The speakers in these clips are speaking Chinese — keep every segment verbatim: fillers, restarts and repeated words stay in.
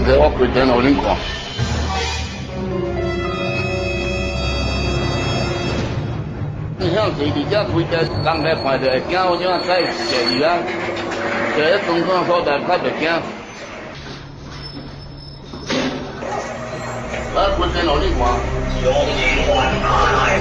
这我开灯互恁看。你向谁伫遮开灯，人来看就会惊，有种在介意啊，在咧公共所在较袂惊。我开灯互恁看。用灵魂打来。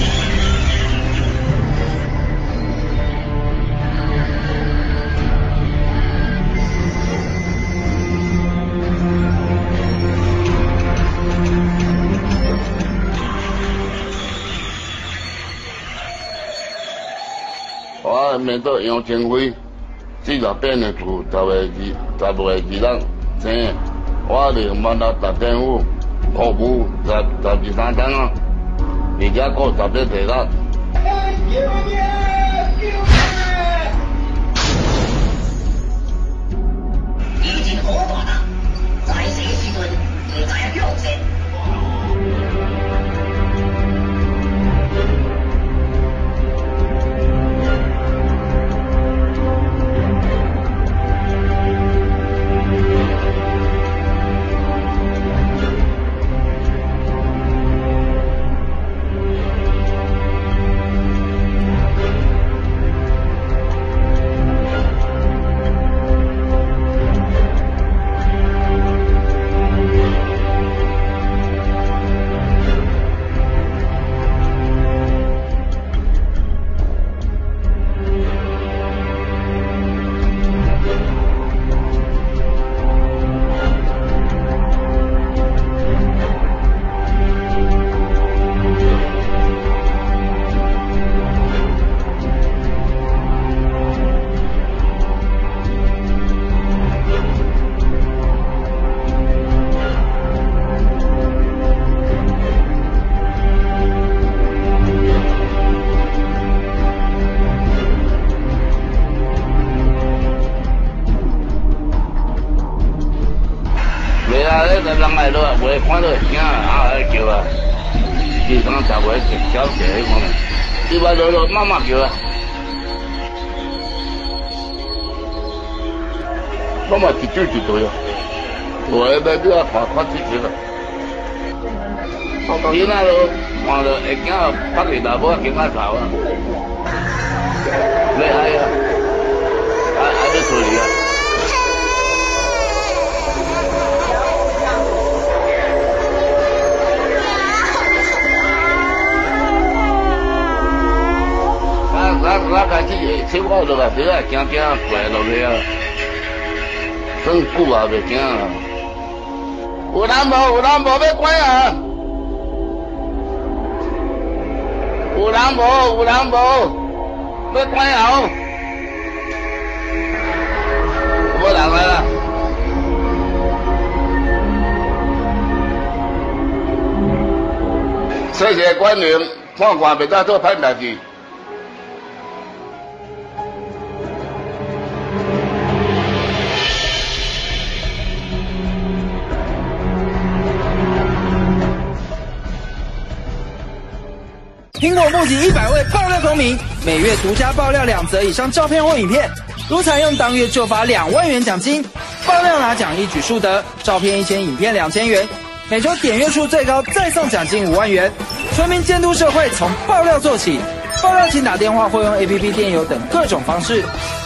我面对杨清辉四十八年厝，十月二十月二日生，我哋万达达政府服务十十二三天啊，而家过十一地啦。 已經好大啦，在死之陣，你就係強者。 人来了，我看到惊啊，来叫啊！第三十位小姐迄方面，伊话落落慢慢叫啊。我嘛一句一对啊，我要要你啊看看几集了。你那落看到会惊拍起大波惊啊头啊！你爱啊，爱爱你处理啊！ 我我开始生活落来，比较惊惊怪落去啊，算久啊袂惊啊。有人无？有人无要关啊？有人无？有人无？要关啊？无人来啦。谢谢官员，看看袂当做歹代志。 苹果募集一百位爆料公民，每月独家爆料两则以上照片或影片，如采用当月就罚两万元奖金。爆料拿奖一举数得，照片一千，影片两千元。每周点阅数最高再送奖金五万元。全民监督社会，从爆料做起。爆料请打电话或用 A P P 电邮等各种方式。